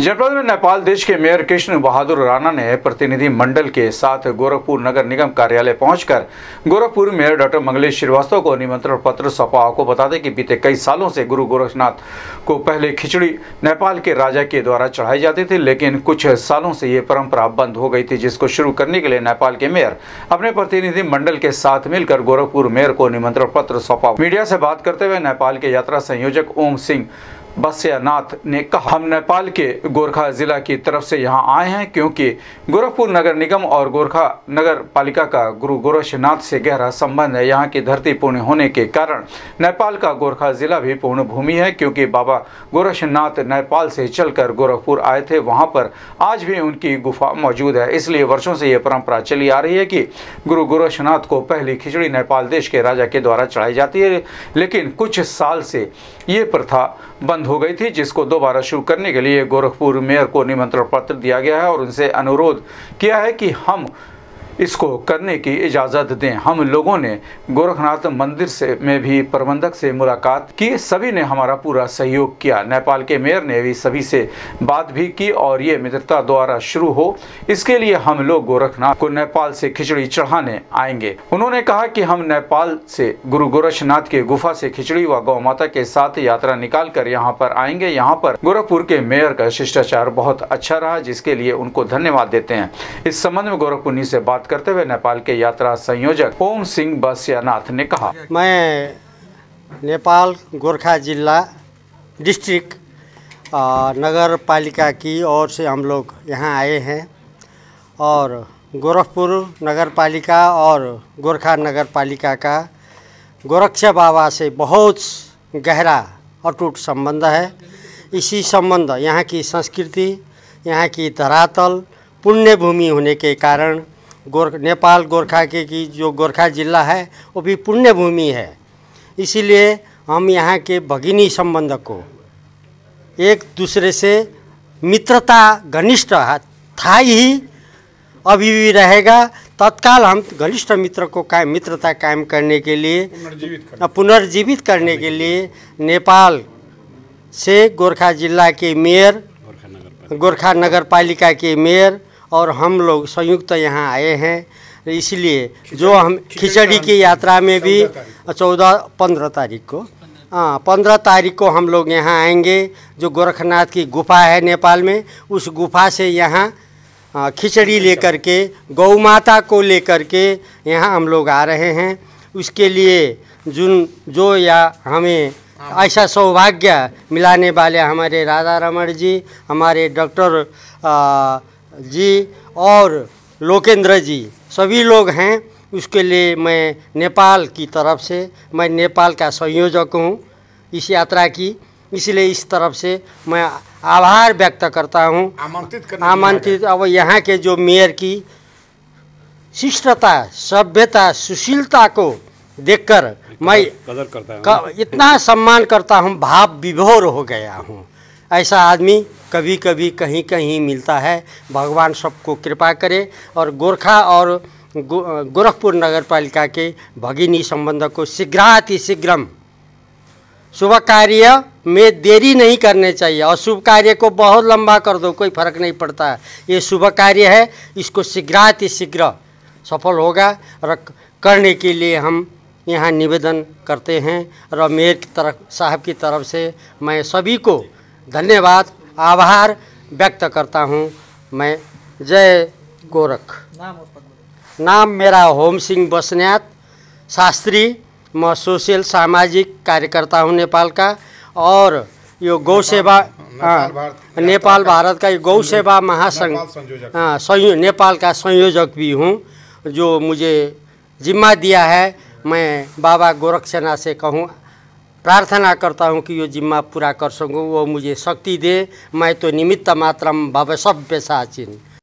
जनपद में नेपाल देश के मेयर कृष्ण बहादुर राणा ने प्रतिनिधि मंडल के साथ गोरखपुर नगर निगम कार्यालय पहुंचकर गोरखपुर मेयर डॉक्टर मंगलेश श्रीवास्तव को निमंत्रण पत्र सौंपा। आपको बता दें कि बीते कई सालों से गुरु गोरखनाथ को पहले खिचड़ी नेपाल के राजा के द्वारा चढ़ाई जाती थी, लेकिन कुछ सालों से ये परंपरा बंद हो गई थी, जिसको शुरू करने के लिए नेपाल के मेयर अपने प्रतिनिधि मंडल के साथ मिलकर गोरखपुर मेयर को निमंत्रण पत्र सौंपा। मीडिया से बात करते हुए नेपाल के यात्रा संयोजक ओम सिंह बस्यानाथ ने कहा, हम नेपाल के गोरखा जिला की तरफ से यहाँ आए हैं क्योंकि गोरखपुर नगर निगम और गोरखा नगर पालिका का गुरु गोरखनाथ से गहरा संबंध है। यहाँ की धरती पुण्य होने के कारण नेपाल का गोरखा जिला भी पुण्य भूमि है, क्योंकि बाबा गोरखनाथ नेपाल से चलकर गोरखपुर आए थे। वहाँ पर आज भी उनकी गुफा मौजूद है। इसलिए वर्षों से ये परंपरा चली आ रही है कि गुरु गोरखनाथ को पहली खिचड़ी नेपाल देश के राजा के द्वारा चढ़ाई जाती है, लेकिन कुछ साल से ये प्रथा बंद हो गई थी, जिसको दोबारा शुरू करने के लिए गोरखपुर मेयर को निमंत्रण पत्र दिया गया है और उनसे अनुरोध किया है कि हम इसको करने की इजाज़त दें। हम लोगों ने गोरखनाथ मंदिर से में भी प्रबंधक से मुलाकात की, सभी ने हमारा पूरा सहयोग किया। नेपाल के मेयर ने भी सभी से बात भी की और ये मित्रता द्वारा शुरू हो, इसके लिए हम लोग गोरखनाथ को नेपाल से खिचड़ी चढ़ाने आएंगे। उन्होंने कहा कि हम नेपाल से गुरु गोरखनाथ के गुफा से खिचड़ी व गौ माता के साथ यात्रा निकाल कर यहाँ पर आएंगे। यहाँ पर गोरखपुर के मेयर का शिष्टाचार बहुत अच्छा रहा, जिसके लिए उनको धन्यवाद देते हैं। इस संबंध में गोरखपुर से बात करते हुए नेपाल के यात्रा संयोजक ओम सिंह बस्यानाथ ने कहा, मैं नेपाल गोरखा जिला डिस्ट्रिक्ट नगर पालिका की ओर से हम लोग यहाँ आए हैं और गोरखपुर नगर पालिका और गोरखा नगर पालिका का गोरक्ष बाबा से बहुत गहरा अटूट संबंध है। इसी संबंध यहाँ की संस्कृति, यहाँ की धरातल पुण्य भूमि होने के कारण नेपाल गोरखा के की जो गोरखा जिला है वो भी पुण्य भूमि है। इसीलिए हम यहाँ के भगिनी संबंध को एक दूसरे से मित्रता घनिष्ठ था ही, अभी भी रहेगा। तत्काल हम घनिष्ठ मित्रता कायम करने के लिए पुनर्जीवित करने के लिए नेपाल से गोरखा जिला के मेयर, गोरखा नगर पालिका के मेयर और हम लोग संयुक्त यहाँ आए हैं। इसलिए जो हम खिचड़ी की यात्रा में भी 15 तारीख को हम लोग यहाँ आएंगे। जो गोरखनाथ की गुफा है नेपाल में, उस गुफा से यहाँ खिचड़ी लेकर के गौ माता को लेकर के यहाँ हम लोग आ रहे हैं। उसके लिए जो या हमें ऐसा सौभाग्य मिलाने वाले हमारे राधा रमण जी, हमारे डॉक्टर जी और लोकेंद्र जी सभी लोग हैं। उसके लिए मैं नेपाल की तरफ से, मैं नेपाल का संयोजक हूँ इस यात्रा की, इसलिए इस तरफ से मैं आभार व्यक्त करता हूँ। आमंत्रित अब यहाँ के जो मेयर की शिष्टता, सभ्यता, सुशीलता को देखकर मैं इतना सम्मान करता हूँ, भाव विभोर हो गया हूँ। ऐसा आदमी कभी कभी कहीं कहीं मिलता है। भगवान सबको कृपा करे और गोरखा और गोरखपुर नगर पालिका के भगिनी संबंध को शीघ्रातिशीघ्रम, शुभ कार्य में देरी नहीं करने चाहिए। अशुभ कार्य को बहुत लंबा कर दो, कोई फर्क नहीं पड़ता। ये शुभ कार्य है, इसको शीघ्रातिशीघ्र सफल होगा और करने के लिए हम यहाँ निवेदन करते हैं। और मेयर की तरफ साहब की तरफ से मैं सभी को धन्यवाद, आभार व्यक्त करता हूँ। मैं जय गोरख। नाम मेरा ओम सिंह बस्यानाथ शास्त्री, मैं सोशल सामाजिक कार्यकर्ता हूँ नेपाल का और यो गौ सेवा नेपाल भारत का गौ सेवा महासंघ नेपाल का संयोजक भी हूँ। जो मुझे जिम्मा दिया है, मैं बाबा गोरखनाथ से कहूँ, प्रार्थना करता हूँ कि ये जिम्मा पूरा कर सकूँ, वो मुझे शक्ति दे। मैं तो निमित्त मात्रम भव सभ्य साचिन।